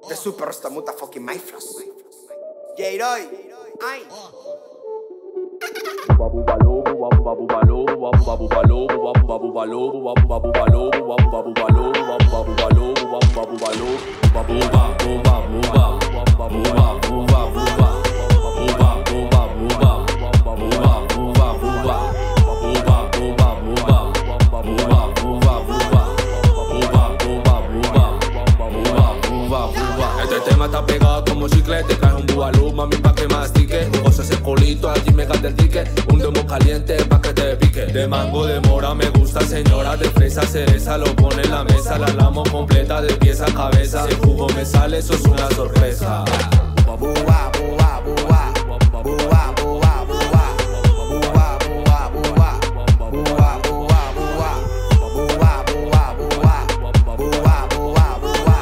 The superstar motherfucking Mayfloss. J-Roy. Ay. Este tema está pegado como chicle. Te traes un bubalú, mami, pa' que mastique. Cosas el colito, allí me gasta el tique. Un demo caliente pa' que te pique. De mango, de mora, me gusta, señora. De fresa, cereza, lo pone en la mesa. La lamo completa, de pies a cabeza. Si el jugo me sale, eso es una sorpresa. Buba, buba, buba. Buba, buba, buba. Buba, buba, buba. Buba, buba, buba. Buba, buba, buba. Buba, buba, buba. Buba, buba,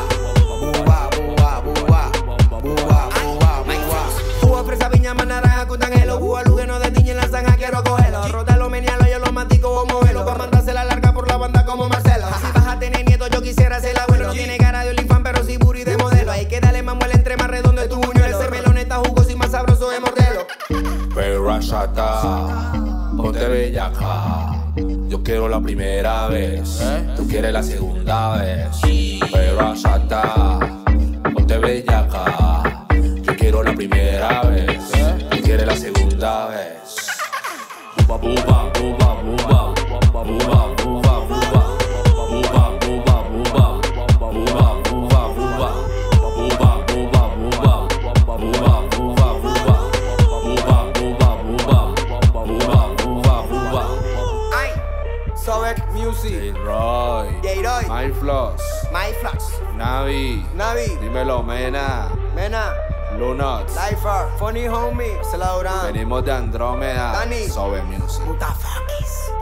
buba. Jugo, fresa, piña, más naranja, cutangelo. Bubalú que no destiñe la zanja, quiero cogerlo. Rótalo, menealo, yo lo mastico como velo. Pa' mandarse la larga por la banda como Marcelo. Si vas a tener nieto, yo quisiera ser abuelo. No tiene cara de olifán, pero sí booty de modelo. Hay que darle más muela entre más redondo de tu buñuelo. Ese melón está jugoso y más sabroso de morderlo. Pero Ashata, ponte bellaca. Yo quiero la primera vez, tú quieres la segunda vez. Pero Ashata, ponte bellaca. Yo quiero la primera vez, tú quieres la segunda vez. Buba, buba, buba, buba. Buba, buba, buba. Buba, buba, buba. Buba, buba, buba. Buba, buba, buba. Buba, buba, buba. Buba, buba, buba. Ay, Sobek Music. J-Roy, J-Roy. Mayfloss, Mayfloss. Navi, Navi. dímelo, Mena, Mena. Lunox. Lifer. Funny homie. Marcela Durán. Venimos de Andrómeda. Dani. Sobe Music. Motherfuckers.